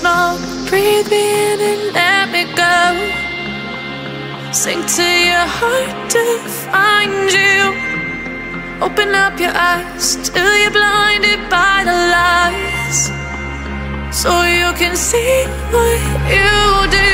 small. Breathe me in and let me go. Sink to your heart to find you. Open up your eyes till you're blinded by the lies, so you can see what you do.